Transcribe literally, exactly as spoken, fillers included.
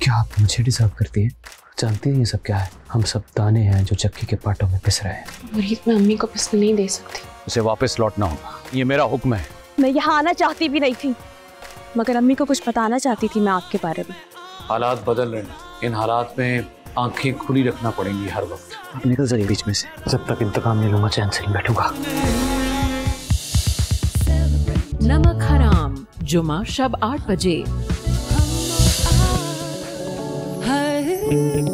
क्या आप मुझे डिजर्व करती हैं? जानती हैं ये सब क्या है? हम सब दाने हैं जो चक्की के पाटों में पिस रहे हैं। मुरीद, मैं अम्मी को पिसने नहीं दे सकती। उसे वापस लौटना होगा, ये मेरा हुक्म है। मैं यहाँ आना चाहती भी नहीं थी, मगर अम्मी को कुछ बताना चाहती थी मैं आपके बारे में। हालात बदल रहे हैं, इन हालात में आंखें खुली रखना पड़ेंगी हर वक्त। आप निकल जाइए बीच में से, जब तक इंतकाम नहीं लूंगा चैन से नहीं बैठूंगा। नमक हराम, जुमा शब आठ बजे।